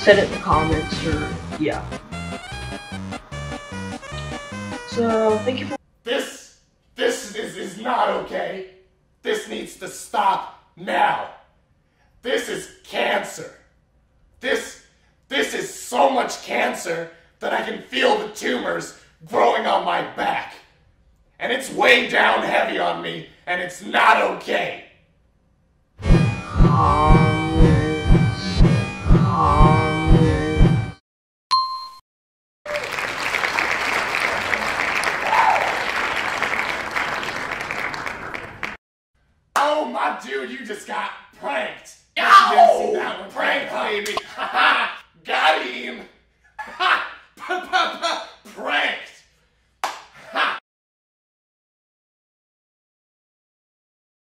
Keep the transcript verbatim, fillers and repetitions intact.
said it in the comments, or yeah. So thank you for. This, this is, is not okay. This needs to stop now. This is cancer. This, this is so much cancer that I can feel the tumors growing on my back. And it's way down heavy on me, and it's not okay. Oh, my dude, you just got pranked. Yo! You didn't see that one. Prank, baby. Got him. Pranked.